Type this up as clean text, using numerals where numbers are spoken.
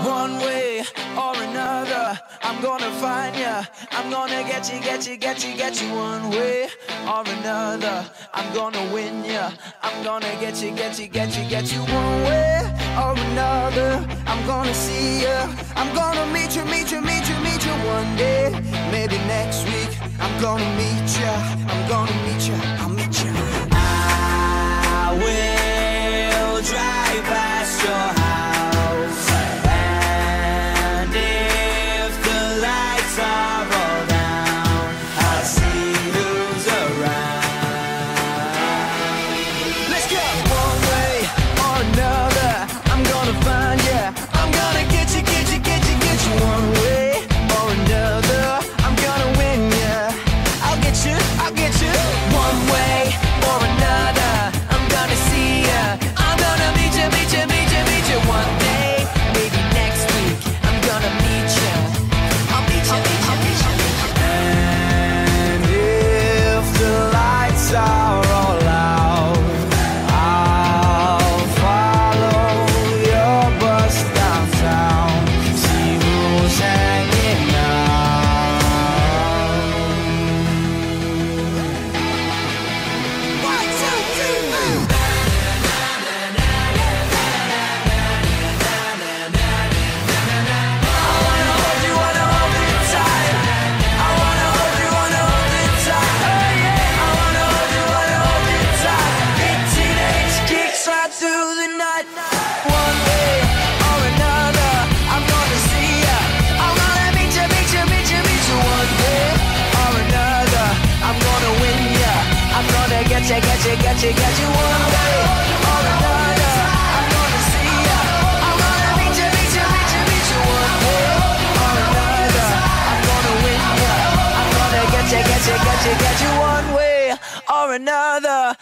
One way or another, I'm gonna find ya. I'm gonna get you, get you, get you, get you. One way or another, I'm gonna win ya. I'm gonna get you, get you, get you, get you. One way or another, I'm gonna see ya. I'm gonna meet you, meet you, meet you, meet you one day. Maybe next week, I'm gonna meet ya. I'm gonna meet ya, I'll meet ya. I will drive past your house. Get you one way or another. I'm gonna see ya. I'm gonna meet you, meet you, meet you, meet you one way or another. I'm gonna win ya. I'm gonna get you, get you, get you, get you one way or another.